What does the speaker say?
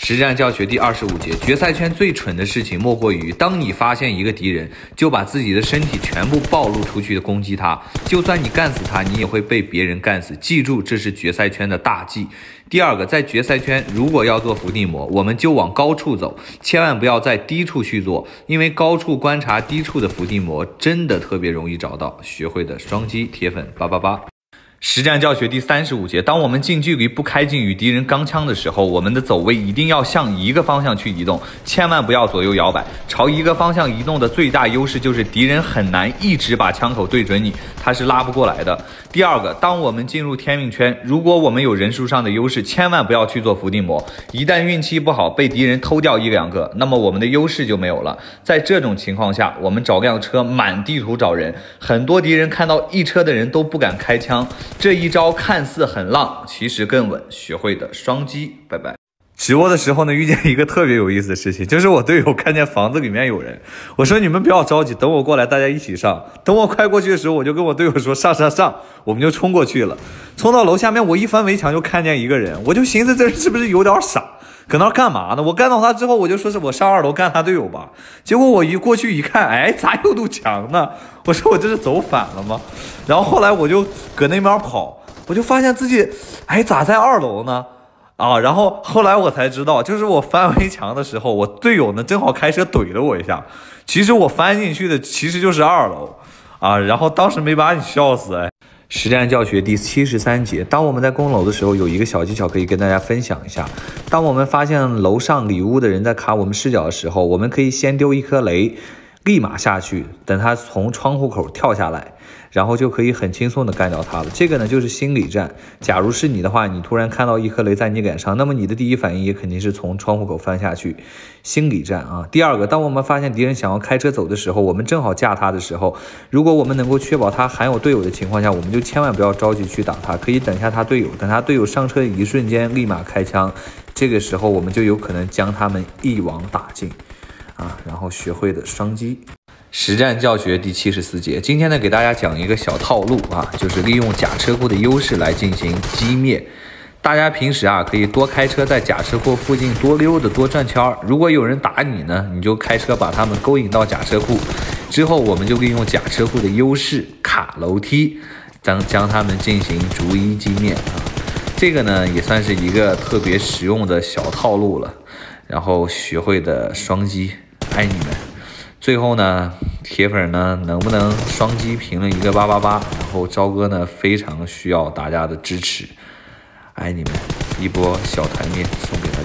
实战教学第25节，决赛圈最蠢的事情莫过于，当你发现一个敌人，就把自己的身体全部暴露出去的攻击他，就算你干死他，你也会被别人干死。记住，这是决赛圈的大忌。第二个，在决赛圈如果要做伏地魔，我们就往高处走，千万不要在低处去做，因为高处观察低处的伏地魔真的特别容易找到。学会的双击铁粉888。实战教学第35节，当我们近距离不开镜与敌人刚枪的时候，我们的走位一定要向一个方向去移动，千万不要左右摇摆。朝一个方向移动的最大优势就是敌人很难一直把枪口对准你，他是拉不过来的。第二个，当我们进入天命圈，如果我们有人数上的优势，千万不要去做伏地魔。一旦运气不好被敌人偷掉一两个，那么我们的优势就没有了。在这种情况下，我们找辆车满地图找人，很多敌人看到一车的人都不敢开枪。这一招看似很浪，其实更稳。学会的双击，拜拜。直播的时候呢，遇见一个特别有意思的事情，就是我队友看见房子里面有人，我说你们不要着急，等我过来，大家一起上。等我快过去的时候，我就跟我队友说上，我们就冲过去了。冲到楼下面，我一翻围墙就看见一个人，我就寻思这人是不是有点傻，搁那干嘛呢？我干到他之后，我就说是我上2楼干他队友吧。结果我一过去一看，哎，咋有堵墙呢？我说我这是走反了吗？然后后来我就搁那边跑，我就发现自己，哎，咋在2楼呢？然后后来我才知道，就是我翻围墙的时候，我队友呢正好开车怼了我一下。其实我翻进去的其实就是2楼然后当时没把你笑死。实战教学第73节，当我们在攻楼的时候，有一个小技巧可以跟大家分享一下。当我们发现楼上里屋的人在卡我们视角的时候，我们可以先丢一颗雷，立马下去，等他从窗户口跳下来，然后就可以很轻松的干掉他了。这个呢就是心理战。假如是你的话，你突然看到一颗雷在你脸上，那么你的第一反应也肯定是从窗户口翻下去。心理战第二个，当我们发现敌人想要开车走的时候，我们正好架他的时候，如果我们能够确保他含有队友的情况下，我们就千万不要着急去打他，可以等下他队友，等他队友上车的一瞬间立马开枪，这个时候我们就有可能将他们一网打尽然后学会的双击。实战教学第74节，今天呢给大家讲一个小套路就是利用假车库的优势来进行击灭。大家平时可以多开车在假车库附近多溜达多转圈，如果有人打你呢，你就开车把他们勾引到假车库，之后我们就利用假车库的优势卡楼梯，将他们进行逐一击灭这个呢也算是一个特别实用的小套路了。然后学会的双击，爱你们。最后呢，铁粉呢能不能双击评论一个888？然后朝哥呢非常需要大家的支持，爱你们，一波小团灭送给大家。